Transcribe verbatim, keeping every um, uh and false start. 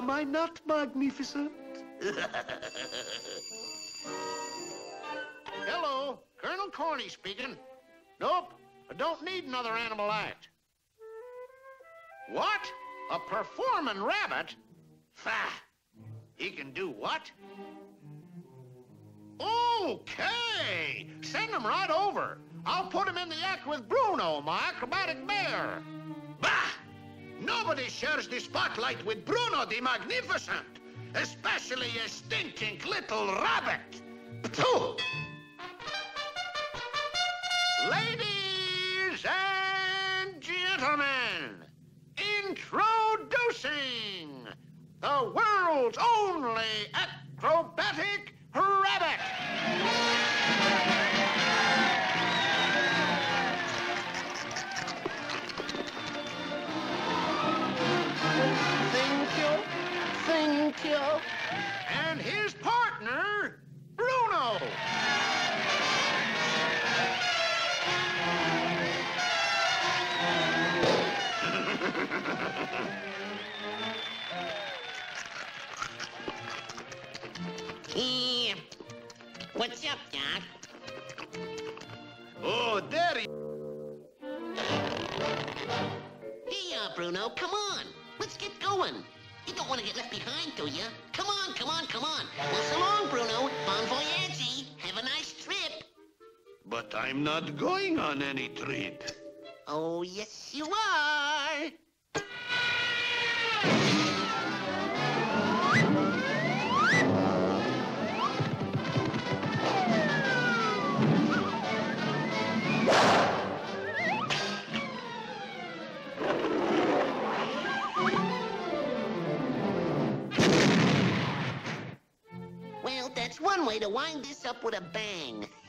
Am I not magnificent? Hello, Colonel Corny speaking. Nope, I don't need another animal act. What? A performing rabbit? Fah! He can do what? Okay! Send him right over. I'll put him in the act with Bruno, my acrobatic bear. Bah! Nobody shares the spotlight with Bruno the Magnificent, especially a stinking little rabbit. Pooh! Ladies and gentlemen, introducing the world's only acrobatic rabbit. Thank you. Thank you. And his partner, Bruno. Eh, what's up, Doc? Oh, Daddy. Hey, uh, Bruno, come on. Let's get going. You don't want to get left behind, do you? Come on, come on, come on. Well, so long, Bruno. Bon voyage. Have a nice trip. But I'm not going on any trip. Oh, yes, you are. Well, that's one way to wind this up with a bang.